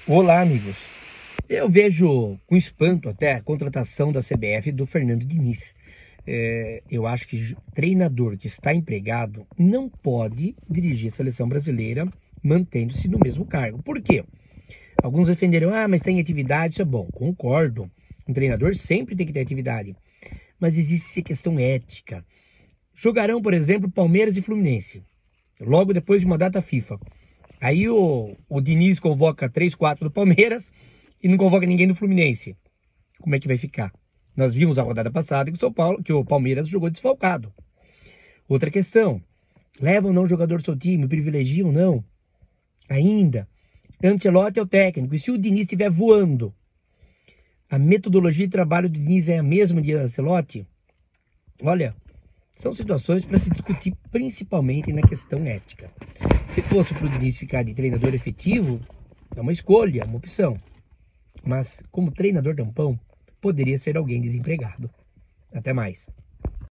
Olá, amigos. Eu vejo com espanto até a contratação da CBF do Fernando Diniz. Eu acho que treinador que está empregado não pode dirigir a seleção brasileira mantendo-se no mesmo cargo. Por quê? Alguns defenderam, mas tem atividade, isso é bom. Concordo. Um treinador sempre tem que ter atividade. Mas existe questão ética. Jogarão, por exemplo, Palmeiras e Fluminense, logo depois de uma data FIFA. Aí o Diniz convoca 3, 4 do Palmeiras e não convoca ninguém do Fluminense. Como é que vai ficar? Nós vimos a rodada passada que o Palmeiras jogou desfalcado. Outra questão, levam ou não o jogador do seu time, privilegiam ou não? Ainda, Ancelotti é o técnico, e se o Diniz estiver voando, a metodologia de trabalho do Diniz é a mesma de Ancelotti? Olha, são situações para se discutir principalmente na questão ética. Se fosse para o Diniz ficar de treinador efetivo, é uma escolha, é uma opção. Mas como treinador tampão, poderia ser alguém desempregado. Até mais.